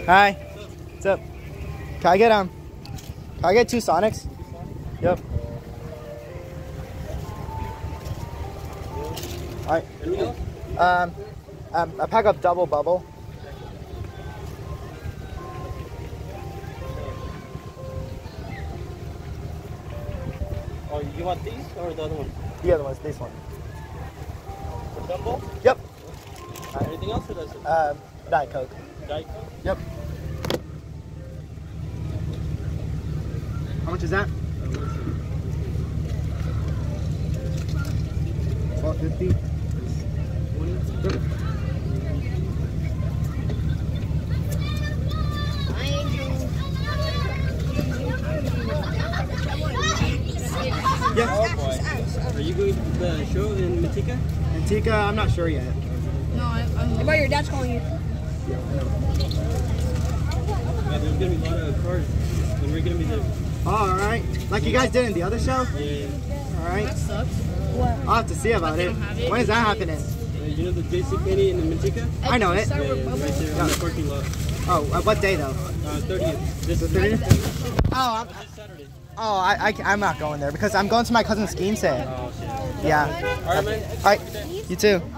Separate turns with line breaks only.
Hi. What's up? Can I get 2 Sonics? Yep. Alright. A pack of double bubble.
Oh, you want these or the other one?
The other one's this one.
The double?
Yep.
Anything else or that's it?
Diet Coke.
Diet Coke?
Yep. How much is that? $12.50.
Yeah. Oh boy. Are you going to the show in Manteca?
Manteca, I'm not sure yet.
No, I'm about your dad's calling you.
Yeah, I know.
Yeah, there's going to be a lot of cars, and we're going to be there.
Oh, alright. Like you guys did in the other show?
Yeah.
Alright.
That sucks. What?
I'll have to see about it. When is that happening?
You know the JCPenney in Manteca?
I know it.
Yeah, right there on the parking lot.
Oh, what day though?
30th. This
The 30th? Oh,
This Saturday.
Oh, I'm not going there because I'm going to my cousin's skiing set.
Oh, shit.
Yeah.
Alright, man.
Alright, you too.